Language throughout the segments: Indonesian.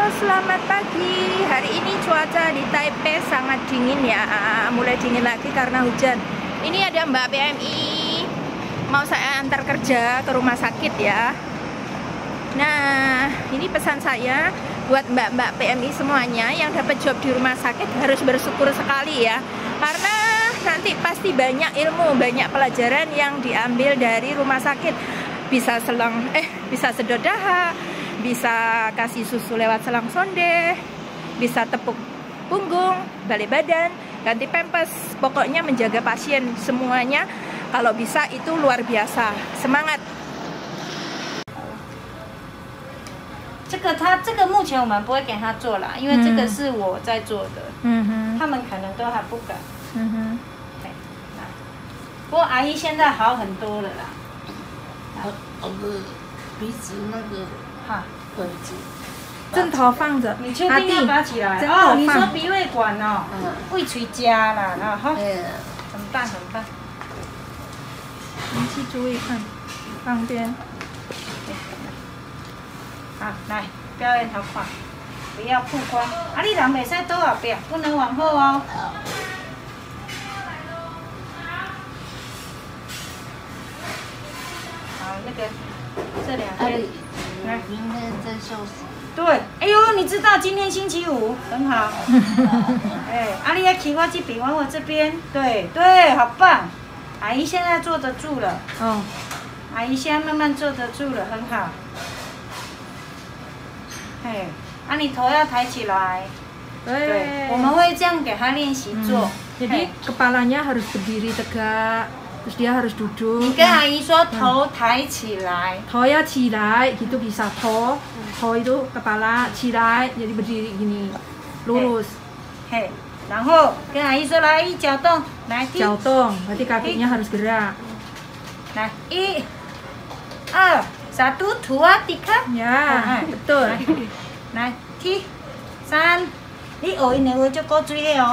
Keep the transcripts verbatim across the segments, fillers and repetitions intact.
selamat pagi. Hari ini cuaca di Taipei sangat dingin ya, mulai dingin lagi karena hujan. Ini ada Mbak P M I, mau saya antar kerja ke rumah sakit ya. Nah, ini pesan saya buat mbak-mbak P M I semuanya yang dapat job di rumah sakit harus bersyukur sekali ya. Karena nanti pasti banyak ilmu, banyak pelajaran yang diambil dari rumah sakit. Bisa selang, eh bisa sedot dahak, bisa kasih susu lewat selang sonde, bisa tepuk punggung, balik badan, ganti pempes, pokoknya menjaga pasien semuanya. Kalau bisa itu luar biasa. Semangat. 这个他这个目前我们不会给他做啦，因为这个是我在做的， 嗯哼， 他们可能都还不敢。 嗯哼， 对，不过阿姨现在好很多了啦。 我我的鼻子那个哈， 管子， 正头放着。 你确定要拔起来？ 正哦， 头放。 你说鼻胃管哦， 嗯， 胃垂夹啦，然后哎， 很棒很棒。 你去注意看，旁边。 好，来表演好快，不要曝光。啊，你人袂使倒后壁，不能往后哦。好，那个这两阿天， 里，明天再休息。 对，哎呦，你知道今天星期五，很好。哎，阿丽要骑我这边，往我这边，对对，好棒。阿姨现在坐得住了， 哦， 阿姨现在慢慢坐得住了，很好。 嘿，啊，你头要抬起来。对，我们会这样给他练习做。 Jadi kepalanya harus berdiri tegak, terus dia harus duduk. 你跟阿姨说头抬起来。 头要起来, gitu bisa.头,头itu kepala, 起来, jadi berdiri gini, lurus. 嘿，然后跟阿姨说来一脚动，来一， 脚动, berarti kakinya harus gerak. 来一、二、satu dua tiga。 Ya, betul. 来踢，三，你学因的话就够水的哦。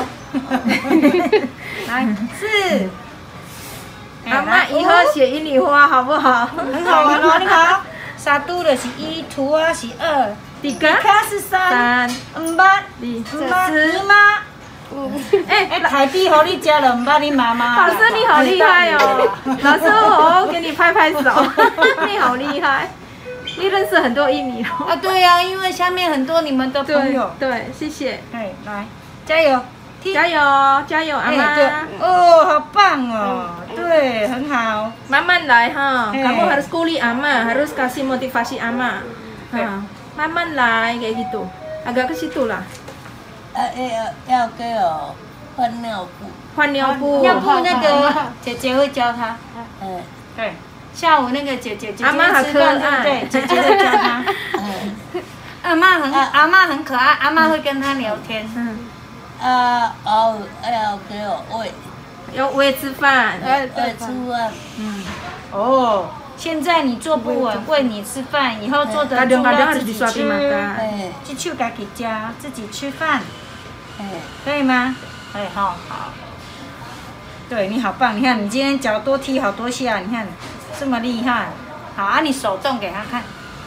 来四。 阿妈以后写印尼花好不好？ 很好玩哦，你看，沙都的是一，图啊是二， Tiga, 卡是三， 三, 五八， di, 五八， 四十。吗？ 哎， 哎，台币和你加了，五八你妈妈。 老师你好厉害哦！老师，我给你拍拍手，你好厉害！你认识很多印尼哦。 啊，对呀、啊，因为下面很多你们的朋对友。 对，谢谢。 哎，来，加油！踢加油加油，阿哎，对妈！ 哦，好棒哦，对，很好。 慢慢来哈， Eh. kamu harus kuli ama, harus kasih motivasi ama. Eh. Ha, 慢慢来kayak gitu, agak ke situ lah. 呃，要要给我换尿布。 换尿布， 尿布那个姐姐会教他。 哎， 对，下午那个姐姐姐姐阿妈好吃饭可爱对不对？姐姐会教他。 哎， 阿妈很阿妈很可爱，阿妈会跟他聊天。 嗯， 啊哦，要给我喂， 要喂吃饭。 哎， 喂吃饭。 嗯， 哦，现在你做不稳，喂你吃饭，以后做得住 kadang-kadang 要 harus 自己 disuapin 吃， makan. 哎去去给给家自己吃饭， 哎， 可以吗？可以，好好。对你好棒，你看你今天脚多踢好多下，你看这么厉害。好啊，你手动给他看。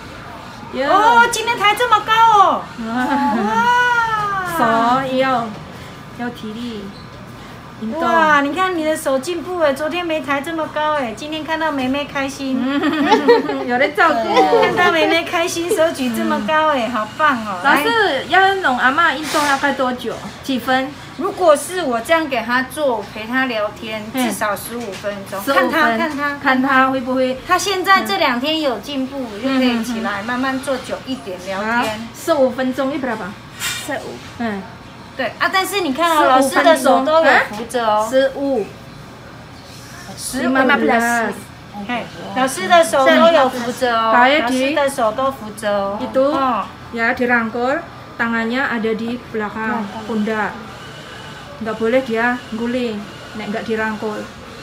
Ya. 哦，今天抬这么高哦。 手哇！ 要要体力，运动。 哇，你看你的手进步哎，昨天没抬这么高哎，今天看到梅梅开心， 有人照顾。 看到梅梅开心，手举这么高哎，好棒哦！ 老来， 师要弄阿嬷运动大概多久？几分？ 如果是我这样给他做，陪他聊天， 嗯至少十五分钟， 十五看他分。 看他看他会不会？ 他现在这两天有进步，就可以起来慢慢做久一点聊好天。， 十五分钟，一百吧。 十五。 嗯， 对啊，但是你看哦， 15 老师的手都有分钟扶着哦， 十五。 十妈妈五 plus。 嘿，老师的手都有扶着哦， Saya 老 di 师的手都扶着哦。 Itu 哦 ya dirangkul, tangannya ada di belakang pundak. Nggak boleh dia guling, nek nggak dirangkul.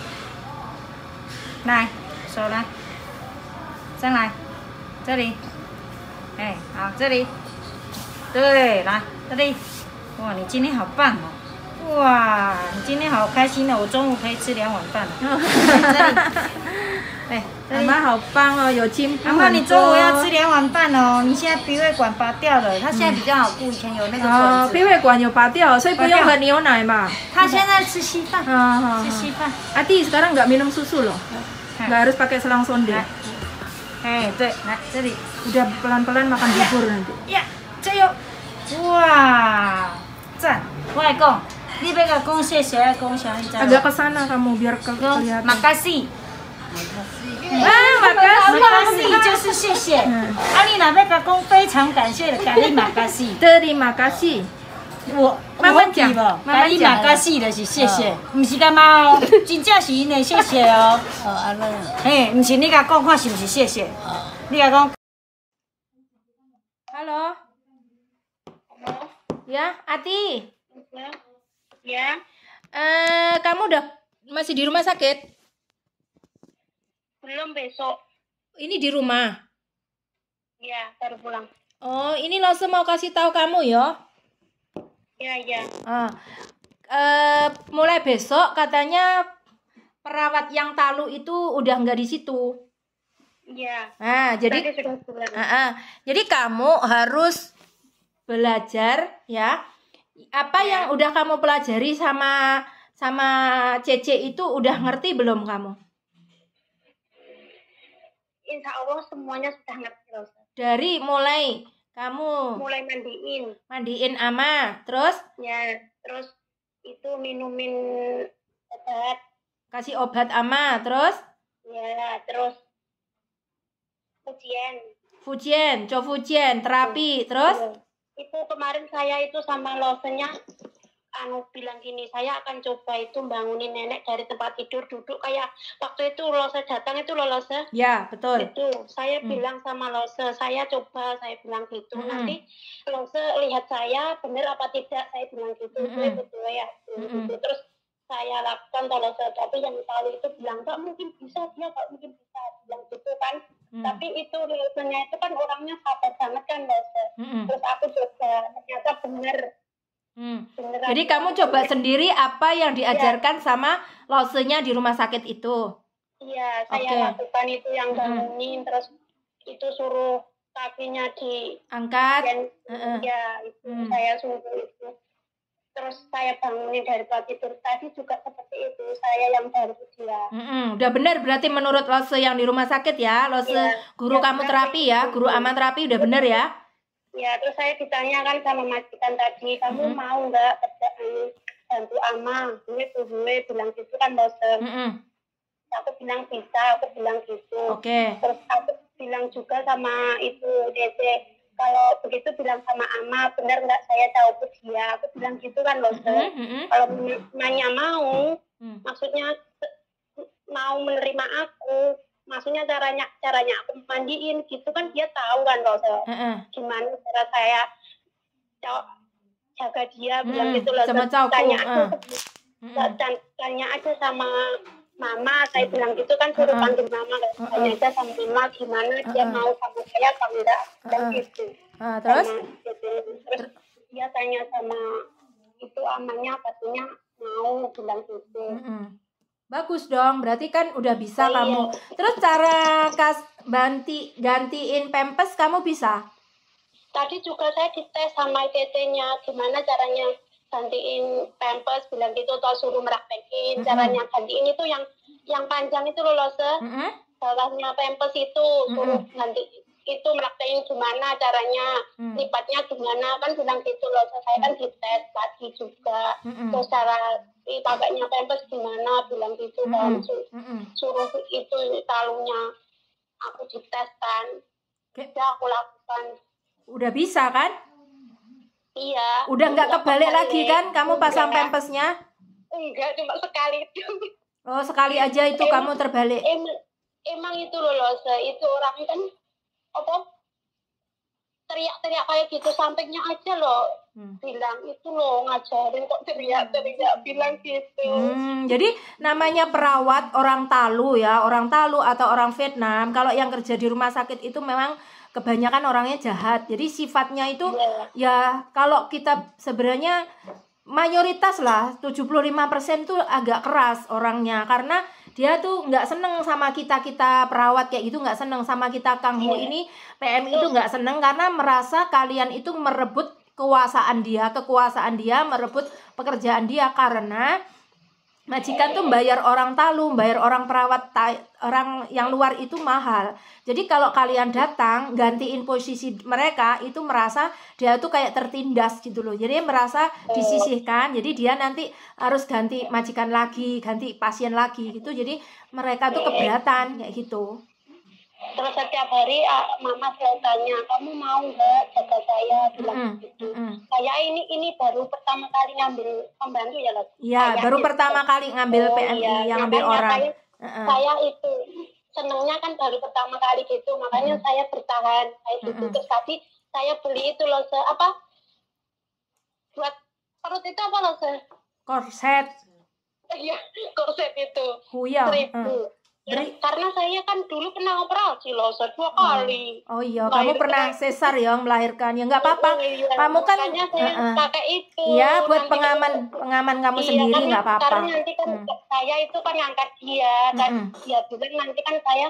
来，手来，上来，这里，哎，好，这里，对，来这里，哇，你今天好棒哦，哇，你今天好开心哦，我中午可以吃两碗饭了，这里，哎， 阿妈好棒哦，有进步阿妈，你中午要吃很多两碗饭哦。你现在鼻胃管拔掉了，它现在比较好顾，以前有那个管哦， 子。 鼻胃管有拔掉，所以不拔掉用喝牛奶嘛。 他现在吃稀饭， 啊好吃稀饭。 Ati sekarang nggak minum susu loh, nggak harus pakai selang sonde. 哎，对，来这里。 Udah pelan-pelan makan bubur nanti. 呀，加油！哇，赞！我来讲，你要甲讲谢谢，讲啥？你知道 Agak ke sana kamu biar ke 讲 kelihatan. makasih。 Ah, makasih. makasih 就是谢谢。啊，你若要甲讲非常感谢的，感你 makasih。 Terima kasih. 我慢慢讲有无？ 慢慢感你讲 makasih 就是谢谢，唔是干嘛哦，真正是因的谢谢哦。 哦，安尼。 嘿，唔是你甲讲看是不是谢谢？你甲讲。 Halo. Ya, Ati. Ya, Eh, kamu udah masih di rumah sakit? belum besok. Ini di rumah. Ya, baru pulang. Oh, ini Lose mau kasih tahu kamu ya. Ya, ya. Ah, eh, mulai besok katanya perawat yang Talu itu udah nggak di situ. Ya. Nah, jadi Tadi sudah pulang. Ah, ah. Jadi kamu harus belajar ya. Apa Ya. yang udah kamu pelajari sama sama Cece itu udah ngerti belum kamu? Insya Allah semuanya sudah ngerti, Rosa. Dari mulai kamu Mulai mandiin. mandiin Ama, terus Ya, terus itu minumin obat. kasih obat Ama, terus Ya, terus ujian. Fujian, co Fujian, terapi, terus Ya. Itu kemarin saya itu sama Losenya anu bilang gini, saya akan coba itu bangunin nenek dari tempat tidur duduk kayak waktu itu Lose datang itu loh Lose. ya betul. Itu saya Hmm. bilang sama Lose, saya coba, saya bilang gitu. Hmm. Nanti Lose lihat saya benar apa tidak, saya bilang gitu. Hmm. Saya betul ya. Hmm. Gitu. Terus saya lakukan kalau Lose, tapi yang tahu itu bilang nggak mungkin bisa, dia nggak mungkin bisa, bilang gitu kan. Hmm. Tapi itu Losenya itu kan orangnya sabar banget kan Lose. Mm-mm. Terus aku coba, ternyata bener. Hmm. Beneran. Jadi kamu coba sendiri apa yang diajarkan sama Losenya di rumah sakit itu. Iya, saya Oke. lakukan itu yang Mm-mm. bangunin, terus itu suruh kakinya di Angkat. dan Heeh. ya itu Hmm. saya suruh itu. Terus saya bangunin dari tempat tidur tadi juga seperti itu, saya yang bantu dia. Mm-mm, udah benar berarti menurut Lose yang di rumah sakit ya, Lose Iya. guru Ya, kamu benar. terapi ya, guru aman terapi udah bener ya. Ya, terus saya ditanyakan sama majikan tadi, kamu Mm-mm. mau nggak kerjaan bantu ama? Gue tuh gue bilang gitu kan bosen. Mm-mm, Aku bilang bisa, aku bilang gitu. Oke. Terus aku bilang juga sama itu Dede, kalau begitu bilang sama Ama, benar nggak saya tahu ke dia? Aku bilang gitu kan loh, Mm-mm, mm-mm, kalau nanya mau, mm. maksudnya mau menerima aku, maksudnya caranya caranya aku mandiin gitu kan dia tahu kan loh, Heeh. gimana cara saya ca- jaga dia, bilang Mm, gitu loh. sama Terus cowok, tanya aja, ah. ke- Mm-mm. dan tanya aja sama Mama, saya bilang gitu kan suruh Uh-uh. panggil Mama, Uh-uh. tanya aja sama Mama gimana dia Uh-uh. mau sama saya apa enggak, dan Uh-uh. gitu. Ah, terus? Sama gitu. Terus dia tanya sama itu amannya katanya mau, bilang gitu. Mm-mm. Bagus dong, berarti kan udah bisa Oh, iya. kamu. Terus cara kas banti gantiin pempes kamu bisa? Tadi juga saya dites sama tetenya gimana caranya gantiin pampers, bilang gitu, atau suruh meraktekin Mm-mm. caranya gantiin itu yang yang panjang itu loh Lose, Mm-mm. bawahnya pampers itu suruh ganti itu meraktekin gimana caranya, Mm. lipatnya gimana, kan bilang gitu loh. Saya kan dites tadi juga. Mm-mm. Terus cara ih, pakainya pampers gimana, bilang gitu kan. Mm-mm. Su- Mm-mm. Suruh itu talunya aku dites kan. Oke. Ya aku lakukan. Udah bisa kan? Iya. Udah nggak Nggak kebalik kebalik. lagi kan kamu pasang Enggak. pampesnya? Enggak, cuma sekali itu. Oh, sekali aja itu Em- kamu terbalik. Emang, emang itu loh, loh itu orang kan apa teriak-teriak kayak gitu, sampingnya aja loh Hmm. bilang itu loh ngajarin kok teriak-teriak bilang gitu. Hmm, jadi namanya perawat orang Talu ya, orang Talu atau orang Vietnam. Kalau yang kerja di rumah sakit itu memang kebanyakan orangnya jahat. Jadi sifatnya itu Iya. ya kalau kita sebenarnya mayoritas lah tujuh puluh lima persen tuh agak keras orangnya karena dia tuh nggak seneng sama kita kita perawat kayak gitu, nggak seneng sama kita Kang Hu ini P M I itu nggak seneng karena merasa kalian itu merebut kekuasaan dia, kekuasaan dia merebut pekerjaan dia karena majikan tuh bayar orang talu, bayar orang perawat orang yang luar itu mahal. Jadi kalau kalian datang gantiin posisi mereka itu merasa dia tuh kayak tertindas gitu loh. Jadi merasa disisihkan. Jadi dia nanti harus ganti majikan lagi, ganti pasien lagi gitu. Jadi mereka tuh keberatan kayak gitu. Terus setiap hari mama selalu tanya, kamu mau nggak jaga saya, bilang Mm, gitu. mm. Saya ini ini baru pertama kali ngambil pembantu ya loh. Iya, baru pertama kali ngambil P M I, iya. yang ngambil Makanya orang. Saya, Uh-uh. saya itu senengnya kan baru pertama kali gitu, makanya Mm. saya bertahan kayak gitu. Mm-mm. Terus tapi saya beli itu loh, se apa buat perut itu apa loh, se Korset, iya korset itu huyang. seribu. Uh. Beri- Karena saya kan dulu pernah operasi loh, se dua kali. Oh iya, kamu pernah sesar ya melahirkan ya nggak apa-apa. Iya, Kamu kan makanya saya uh-uh. pakai itu. Iya, buat Nanti pengaman itu- pengaman kamu iya, sendiri kan, nggak apa-apa. Karena nanti kan Hmm. saya itu kan ngangkat dia, kan Mm-mm. dia bilang nanti kan saya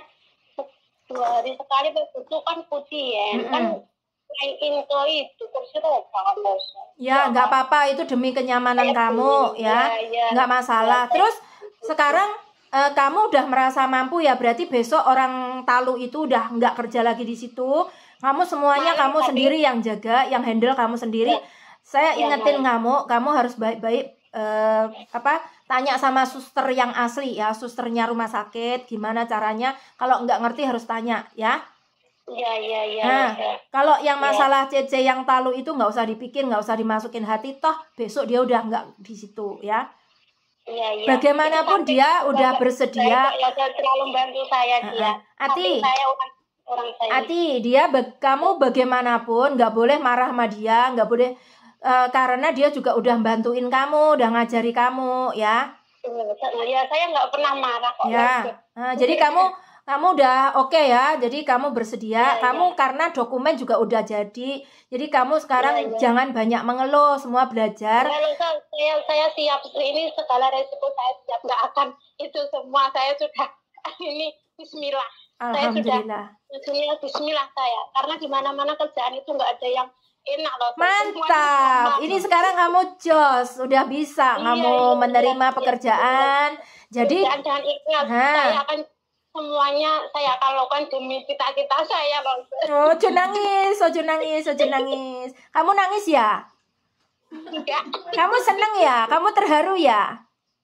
dua hari sekali begitu kan putih ya, Mm-mm. kan naikin ke itu kursi roda kan bos. Ya nggak apa-apa, itu demi kenyamanan Saya kamu beli, ya, iya, iya. nggak masalah. Iya, Terus sekarang eh, kamu udah merasa mampu ya, berarti besok orang talu itu udah nggak kerja lagi di situ. Kamu semuanya Main, kamu tapi- sendiri yang jaga, yang handle kamu sendiri. Ya. Saya Ya, ingetin main. kamu, kamu harus baik-baik eh, apa tanya sama suster yang asli ya, susternya rumah sakit, gimana caranya. Kalau nggak ngerti harus tanya ya. Iya iya iya. Nah, iya. kalau yang Ya. masalah C C yang talu itu nggak usah dipikir, nggak usah dimasukin hati, toh besok dia udah nggak di situ ya. Iya, iya. Bagaimanapun Itu dia sampai- udah saya- bersedia. saya- saya terlalu bantu saya dia. Uh-uh. Ati. Tapi saya orang orang saya. Ati, dia ba- kamu bagaimanapun nggak boleh marah sama dia, nggak boleh eh, karena dia juga udah bantuin kamu, udah ngajari kamu ya. Ya saya nggak pernah marah kok. Ya. Nah, jadi kamu kamu udah oke ya, jadi kamu bersedia, Ya, kamu karena dokumen juga udah jadi, jadi kamu sekarang Ya, ya. jangan banyak mengeluh, semua belajar. Kalau saya saya siap ini segala resiko saya siap, nggak akan itu semua saya sudah ini Bismillah. Saya sudah Alhamdulillah. Bismillah, Bismillah saya karena di mana-mana kerjaan itu nggak ada yang enak loh. Mantap. Ini sekarang kamu jos, udah bisa Iya, kamu iya, menerima iya, pekerjaan. Jadi kerjaan dengan ikhlas Ha. saya akan semuanya saya akan lakukan demi cita-cita saya loh. ojo nangis, ojo nangis, ojo nangis. Kamu nangis ya? Enggak, Kamu seneng ya? Kamu terharu ya?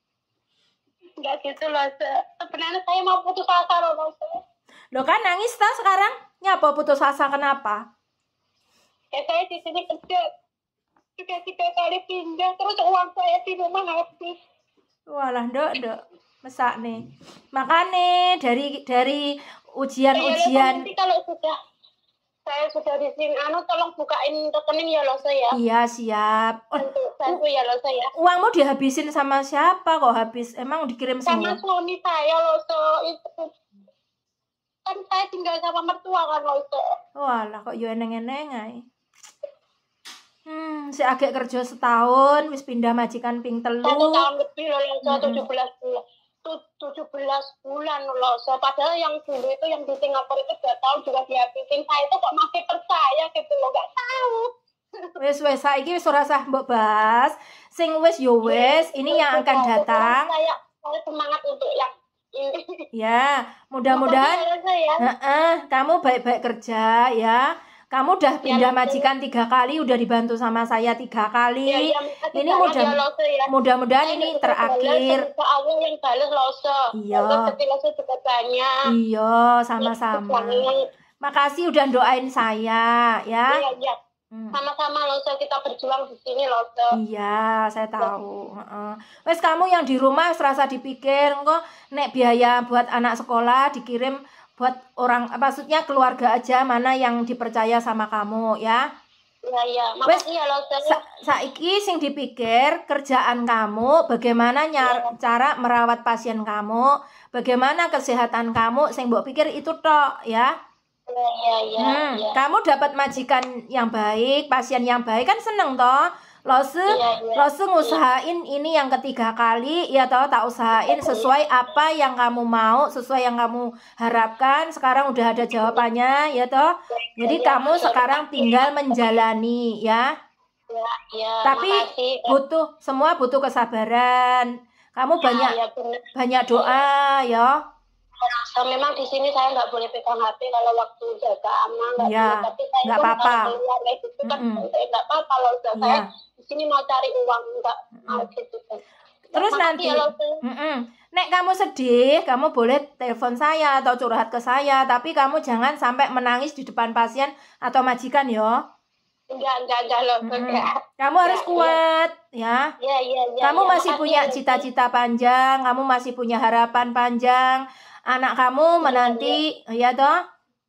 enggak gitu loh. Se- Sebenarnya saya mau putus asa loh. Loh. Loh kan nangis tak sekarang? Nyapa putus asa kenapa? Ya saya di sini kerja sudah tiga kali pindah, terus uang saya di rumah habis. Walah, ndok, ndok. Mesak nih. Makanya dari dari Ya, ujian-ujian. nanti kalau sudah saya sudah di sini, anu tolong bukain rekening ya loh saya. Iya, siap. Oh, Bantu, bantu ya loh saya. uangmu dihabisin sama siapa kok habis? Emang dikirim Sama semua? suami saya loh, so itu kan saya tinggal sama mertua kan loh, so. Walah, kok yo eneng-eneng ae. Hmm, si agak kerja setahun, wis pindah majikan ping telu. Satu tahun lebih loh, loh, so Mm-mm. tujuh belas bulan. Tu- tujuh belas bulan loh, so padahal yang dulu itu yang di Singapura itu dua tahun juga dihabisin. Saya itu kok masih percaya gitu loh, nggak tahu. Wes wes saiki wis ora usah mbok bahas. Sing wis yo wes, ini yang akan datang. Saya, saya semangat untuk yang ini. Ya, mudah-mudahan Makasih ya, saya. Heeh, kamu baik-baik kerja ya. Kamu udah pindah Ya, majikan tiga kali, udah dibantu sama saya tiga kali. Ya, ya, makasih Ini banget mudah ya, Lose, ya. mudah-mudahan Saya ini juga terakhir. balas, ke awal yang balas Lose. Iya. Terus jadi Lose juga banyak. Iya, sama-sama. Banyak. Makasih udah doain saya ya. Iya, iya. Hmm. Sama-sama Lose, kita berjuang di sini Lose. Iya, saya tahu. Heeh. Wes kamu yang di rumah serasa dipikir kok nek biaya buat anak sekolah dikirim buat orang, maksudnya keluarga aja mana yang dipercaya sama kamu ya. Iya, iya. Wes, Makasih ya Lose. Sa- saiki sing dipikir kerjaan kamu, bagaimana nyar- cara merawat pasien kamu, bagaimana kesehatan kamu, sing mbok pikir itu tok ya. Iya, iya, iya. Hmm, iya. kamu dapat majikan yang baik, pasien yang baik kan seneng toh. Lose, Iya, iya. Lose ngusahain ini yang ketiga kali, ya toh, tak usahain sesuai apa yang kamu mau, sesuai yang kamu harapkan. Sekarang udah ada jawabannya, ya toh. Jadi Iya, kamu iya, sekarang makasih. tinggal menjalani, ya. Ya, ya, Tapi makasih. butuh semua butuh kesabaran. Kamu Ya, banyak ya, benar. banyak doa, ya. So, memang di sini saya nggak boleh pegang H P kalau waktu jaga aman, nggak Iya, boleh. Tapi saya nggak pun apa-apa. kalau keluar kayak gitu kan, Mm-mm. saya nggak apa-apa loh. So, Iya. saya di sini mau cari uang, nggak mau gitu kan. Terus Makasih nanti, ya, Lose. mm-mm. Nek kamu sedih, kamu boleh telepon saya atau curhat ke saya, tapi kamu jangan sampai menangis di depan pasien atau majikan, yo. Enggak, enggak, enggak loh. Mm-mm. Enggak. Kamu harus Ya, kuat, ya. Ya, ya, ya. Kamu ya, masih makasih punya ya, Lose. cita-cita panjang, kamu masih punya harapan panjang. Anak kamu menanti, ya toh?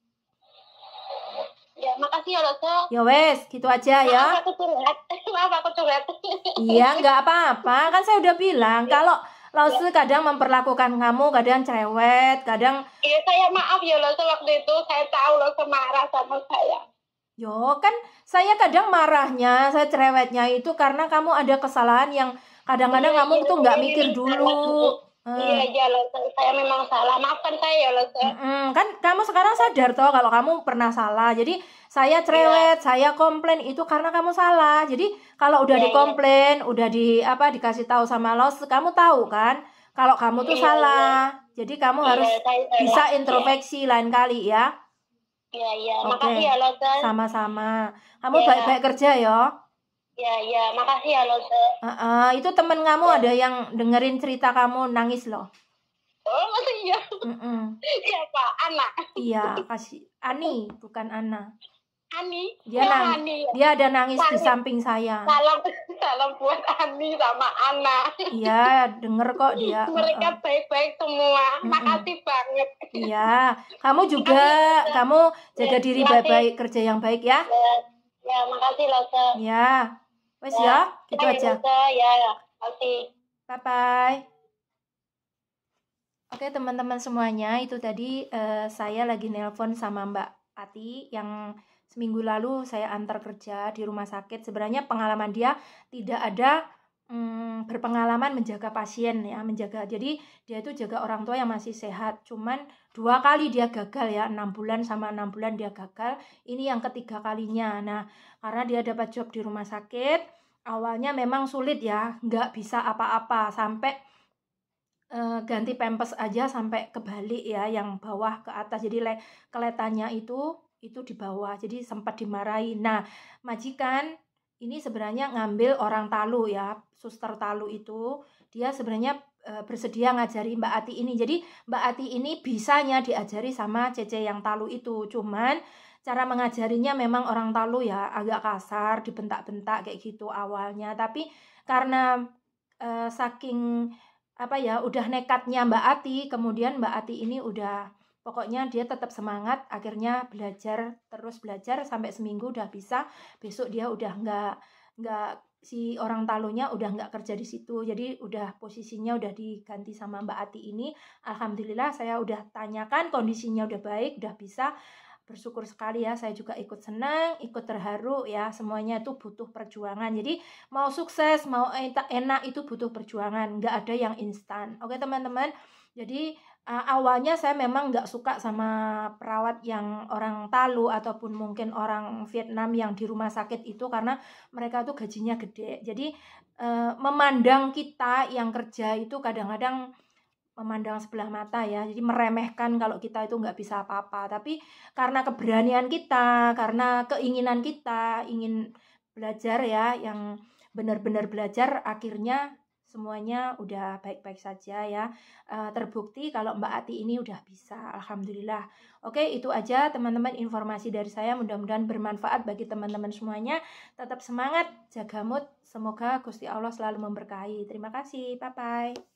Ya, makasih ya, Lose. Ya wes, gitu aja ya. Maaf aku curhat. Maaf aku curhat. Iya, nggak apa-apa. Kan saya udah bilang, kalau Lause kadang memperlakukan kamu, kadang cerewet, kadang Iya, saya maaf ya, Lose. Waktu itu saya tahu Lose marah sama saya. yo kan saya kadang marahnya, saya cerewetnya itu karena kamu ada kesalahan yang kadang-kadang Iya, kamu iya, tuh nggak iya, mikir iya, dulu. Iya, Eh, iya, Lose. Saya memang salah. Maafkan saya ya, Lose. mm-mm. Kan kamu sekarang sadar toh kalau kamu pernah salah. Jadi saya cerewet, saya komplain itu karena kamu salah. Jadi kalau udah Iya, dikomplain, udah di apa dikasih tahu sama Los, kamu tahu kan kalau kamu tuh Iya, salah. Jadi kamu Iya, harus saya- saya- bisa iya. introspeksi lain kali ya. Iya, iya. Oke. Makasih ya, Lose. Sama-sama. Kamu Iya. baik-baik kerja ya. Iya, iya. Makasih ya, Lose. Heeh, itu temen kamu ada yang dengerin cerita kamu nangis loh. Oh, masa iya? Mm-mm. Siapa? Anak. Iya, kasih Ani, bukan Ana. Ani. Dia Ya, nang- Ani. Dia ada nangis di Ani. samping saya. Salam, salam buat Ani sama Ana. Iya, denger kok dia. Mereka Heeh. baik-baik semua. Makasih banget. Iya, kamu juga, kamu jaga diri Makasih. baik-baik, kerja yang baik ya. Ya, ya makasih Lose. Ya, wes ya, gitu Ya, aja. Lose. Ya, makasih. Bye-bye. Oke teman-teman semuanya, itu tadi eh, saya lagi nelpon sama Mbak Ati yang seminggu lalu saya antar kerja di rumah sakit. Sebenarnya pengalaman dia tidak ada hmm, berpengalaman menjaga pasien ya, menjaga. Jadi dia itu jaga orang tua yang masih sehat. Cuman dua kali dia gagal ya, enam bulan sama enam bulan dia gagal. Ini yang ketiga kalinya. Nah, karena dia dapat job di rumah sakit, awalnya memang sulit ya, nggak bisa apa-apa sampai Uh, ganti pempes aja sampai kebalik ya, yang bawah ke atas, jadi le- kelihatannya itu itu di bawah, jadi sempat dimarahi. Nah, majikan ini sebenarnya ngambil orang Talu ya, suster Talu itu dia sebenarnya uh, bersedia ngajari Mbak Ati ini. Jadi Mbak Ati ini bisanya diajari sama Cece yang Talu itu, cuman cara mengajarinya memang orang Talu ya agak kasar, dibentak-bentak kayak gitu awalnya. Tapi karena uh, saking apa ya, udah nekatnya Mbak Ati, kemudian Mbak Ati ini udah pokoknya dia tetap semangat, akhirnya belajar terus belajar sampai seminggu udah bisa. Besok dia udah nggak nggak si orang Talunya udah nggak kerja di situ, jadi udah posisinya udah diganti sama Mbak Ati ini. Alhamdulillah saya udah tanyakan kondisinya udah baik, udah bisa. Bersyukur sekali ya, saya juga ikut senang, ikut terharu ya, semuanya itu butuh perjuangan. Jadi mau sukses, mau enak itu butuh perjuangan, nggak ada yang instan. Oke teman-teman, jadi uh, awalnya saya memang nggak suka sama perawat yang orang Talu ataupun mungkin orang Vietnam yang di rumah sakit itu, karena mereka tuh gajinya gede. Jadi uh, memandang kita yang kerja itu kadang-kadang memandang sebelah mata ya, jadi meremehkan kalau kita itu nggak bisa apa-apa. Tapi karena keberanian kita, karena keinginan kita ingin belajar ya, yang benar-benar belajar, akhirnya semuanya udah baik-baik saja ya. E, terbukti kalau Mbak Ati ini udah bisa, alhamdulillah. Oke, itu aja teman-teman informasi dari saya, mudah-mudahan bermanfaat bagi teman-teman semuanya. Tetap semangat, jaga mood, semoga Gusti Allah selalu memberkahi. Terima kasih, bye-bye.